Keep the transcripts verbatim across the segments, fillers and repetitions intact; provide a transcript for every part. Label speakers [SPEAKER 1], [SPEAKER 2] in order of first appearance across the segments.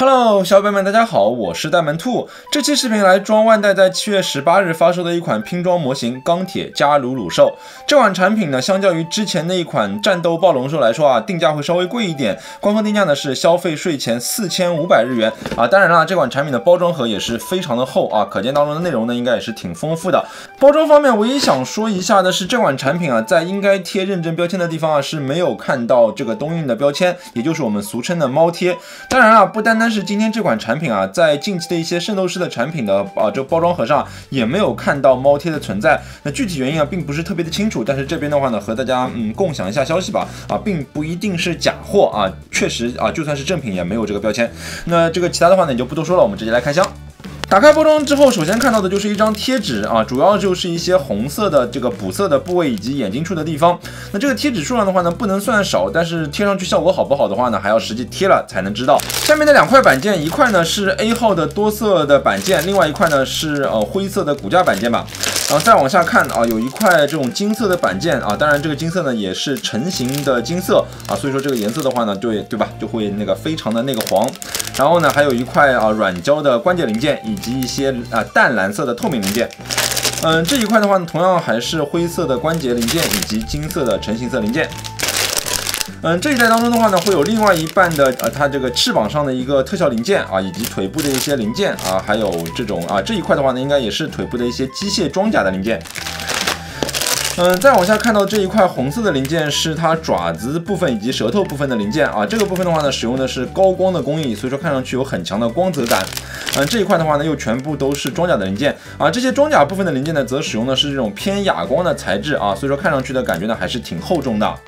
[SPEAKER 1] Hello， 小伙伴们，大家好，我是大门兔。这期视频来装万代在七月十八日发售的一款拼装模型钢铁加鲁鲁兽。这款产品呢，相较于之前那一款战斗暴龙兽来说啊，定价会稍微贵一点。官方定价呢是消费税前四千五百日元啊。当然啦，这款产品的包装盒也是非常的厚啊，可见当中的内容呢应该也是挺丰富的。包装方面，唯一想说一下的是，这款产品啊，在应该贴认证标签的地方啊是没有看到这个东映的标签，也就是我们俗称的猫贴。当然啦，不单单是今天这款产品啊，在近期的一些圣斗士的产品的啊这个包装盒上也没有看到猫贴的存在。那具体原因啊，并不是特别的清楚，但是这边的话呢，和大家嗯共享一下消息吧。啊，并不一定是假货啊，确实啊，就算是正品也没有这个标签。那这个其他的话呢，也就不多说了，我们直接来开箱。打开包装之后，首先看到的就是一张贴纸啊，主要就是一些红色的这个补色的部位以及眼睛处的地方。那这个贴纸数量的话呢，不能算少，但是贴上去效果好不好的话呢，还要实际贴了才能知道。下面的两块板件，一块呢是 A 号的多色的板件，另外一块呢是呃灰色的骨架板件吧。然后再往下看啊，有一块这种金色的板件啊，当然这个金色呢也是成型的金色啊，所以说这个颜色的话呢，对对吧，就会那个非常的那个黄。然后呢，还有一块啊软胶的关节零件，以及一些啊淡蓝色的透明零件。嗯，这一块的话呢，同样还是灰色的关节零件以及金色的成型色零件。嗯，这一代当中的话呢，会有另外一半的呃，它这个翅膀上的一个特效零件啊，以及腿部的一些零件啊，还有这种啊这一块的话呢，应该也是腿部的一些机械装甲的零件。嗯，再往下看到这一块红色的零件是它爪子部分以及舌头部分的零件啊，这个部分的话呢，使用的是高光的工艺，所以说看上去有很强的光泽感。嗯，这一块的话呢，又全部都是装甲的零件啊，这些装甲部分的零件呢，则使用的是这种偏哑光的材质啊，所以说看上去的感觉呢，还是挺厚重的。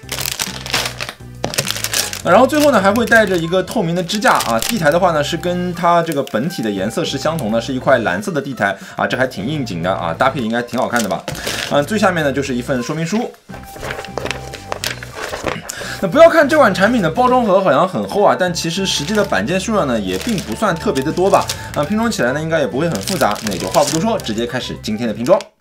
[SPEAKER 1] 然后最后呢，还会带着一个透明的支架啊，地台的话呢是跟它这个本体的颜色是相同的，是一块蓝色的地台啊，这还挺应景的啊，搭配应该挺好看的吧。嗯，最下面呢就是一份说明书。那不要看这款产品的包装盒好像很厚啊，但其实实际的板件数量呢也并不算特别的多吧。啊，拼装起来呢应该也不会很复杂，那也就话不多说，直接开始今天的拼装。